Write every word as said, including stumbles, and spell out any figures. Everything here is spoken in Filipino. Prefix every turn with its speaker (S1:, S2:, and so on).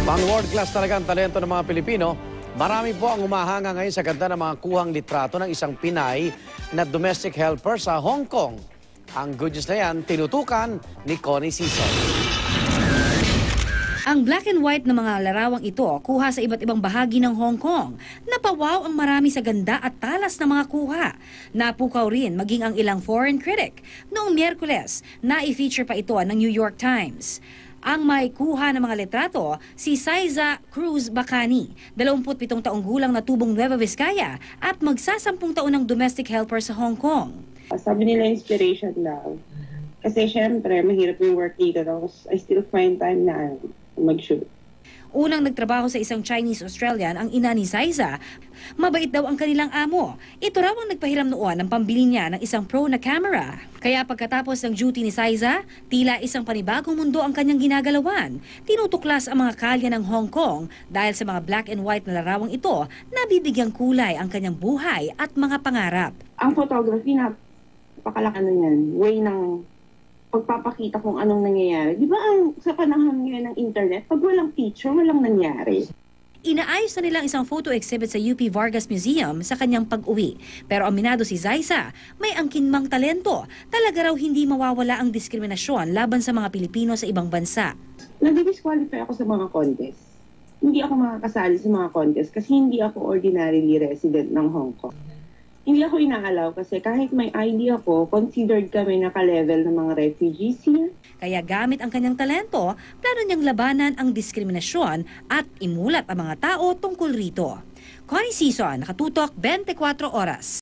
S1: Pang world class talaga ang talento ng mga Pilipino. Marami po ang humahanga ngayon sa ganda ng mga kuhang litrato ng isang Pinay na domestic helper sa Hong Kong. Ang good news na yan, tinutukan ni Connie Sison.
S2: Ang black and white na mga larawang ito kuha sa iba't ibang bahagi ng Hong Kong. Napawaw ang marami sa ganda at talas ng mga kuha. Napukaw rin maging ang ilang foreign critic. Noong Miyerkules, na-feature pa ito ng New York Times. Ang may kuha ng mga litrato, si Saiza Cruz Bacani, dalawampu't pitong taong gulang na tubong Nueva Vizcaya at magsasampung taon ng domestic helper sa Hong Kong.
S3: Sabi nila inspiration daw. Kasi syempre, mahirap yung work dito. Tapos I still find time na mag-shoot.
S2: Unang nagtrabaho sa isang Chinese-Australian ang ina ni Saiza. Mabait daw ang kanilang amo. Ito raw ang nagpahiram noon ng pambili niya ng isang pro na camera. Kaya pagkatapos ng duty ni Saiza, tila isang panibagong mundo ang kanyang ginagalawan. Tinutuklas ang mga kalye ng Hong Kong dahil sa mga black and white na larawang ito, nabibigyang kulay ang kanyang buhay at mga pangarap.
S3: Ang photography, napakalaki na yan. Way ng pagpapakita kung anong nangyayari. Di ba ang sa panahon ngayon ng internet, pag walang picture, walang nangyari.
S2: Inaayos na nilang isang photo exhibit sa U P Vargas Museum sa kanyang pag-uwi. Pero aminado si Saiza, may angkin mang talento. Talaga raw hindi mawawala ang diskriminasyon laban sa mga Pilipino sa ibang bansa.
S3: Nag-disqualify ako sa mga contest. Hindi ako makakasali sa mga contest kasi hindi ako ordinarily resident ng Hong Kong. Hindi ako inaalaw kasi kahit may I D ako, considered kami naka-level ng mga refugees here.
S2: Kaya gamit ang kanyang talento, plano niyang labanan ang diskriminasyon at imulat ang mga tao tungkol rito. Connie Sison, Nakatutok, twenty-four oras.